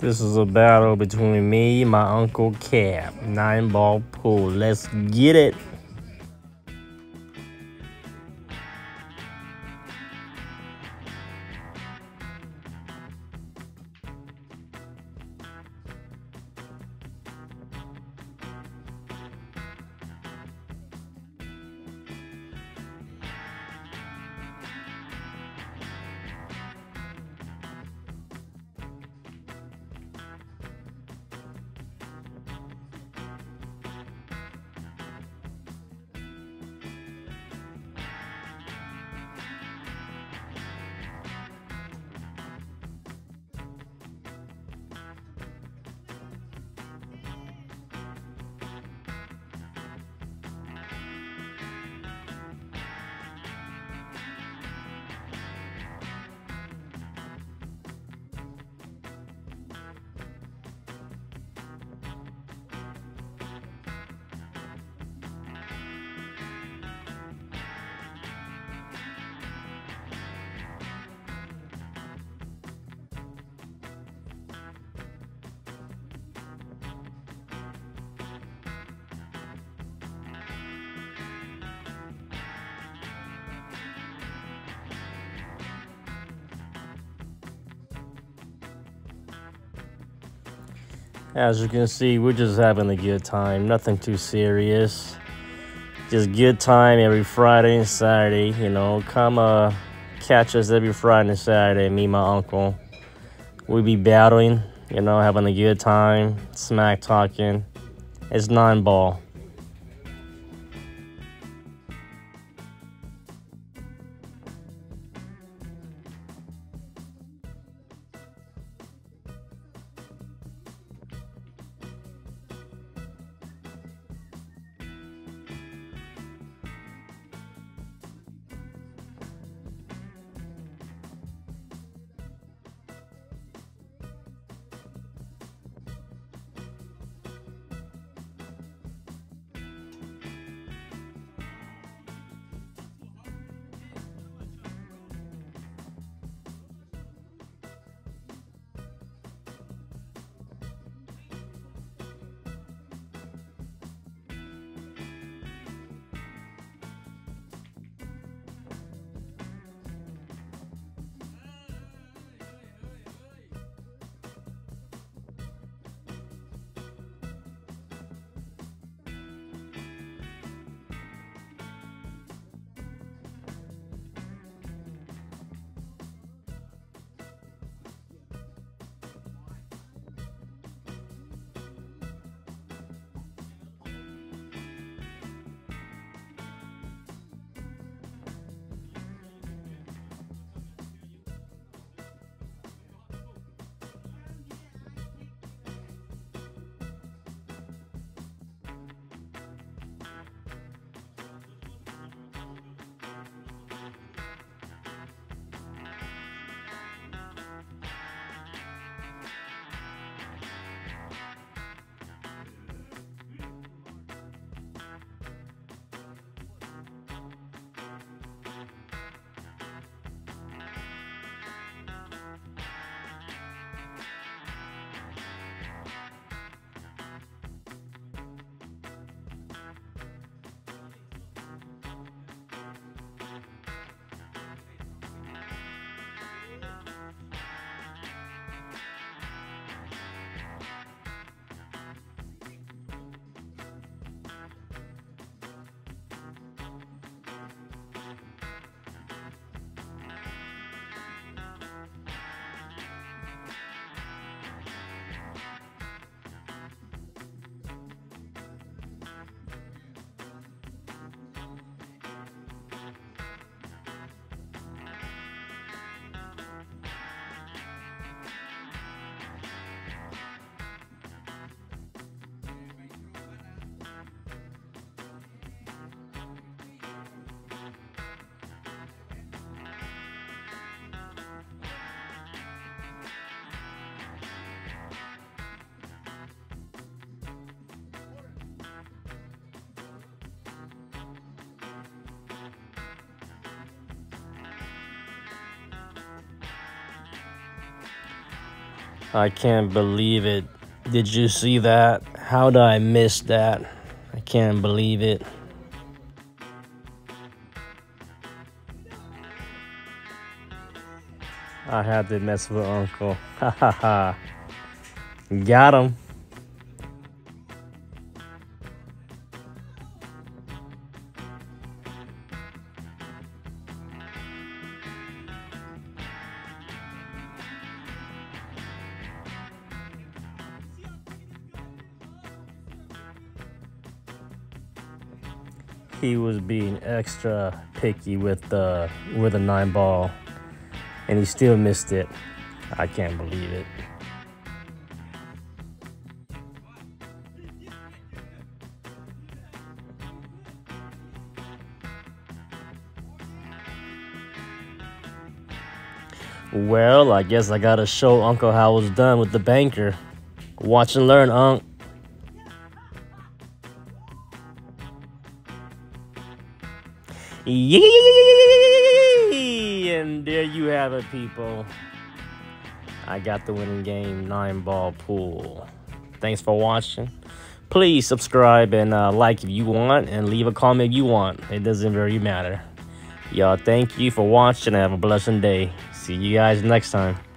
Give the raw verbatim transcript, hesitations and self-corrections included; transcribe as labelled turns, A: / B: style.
A: This is a battle between me and my Uncle Cap. Nine ball pool. Let's get it. As you can see, we're just having a good time. Nothing too serious. Just good time every Friday and Saturday. You know, come uh, catch us every Friday and Saturday, me and my uncle. We be battling, you know, having a good time, smack talking. It's nine ball. I can't believe it. Did you see that? How did I miss that? I can't believe it. I had to mess with Uncle. Ha ha ha. Got him. He was being extra picky with the with a nine ball, and he still missed it. I can't believe it. Well, I guess I gotta show Uncle how it's done with the banker. Watch and learn, Unc. Yee! And there you have it, people. I got the winning game, nine ball pool. Thanks for watching. Please subscribe and uh, like if you want, and leave a comment if you want. It doesn't really matter. Y'all, thank you for watching. Have a blessed day. See you guys next time.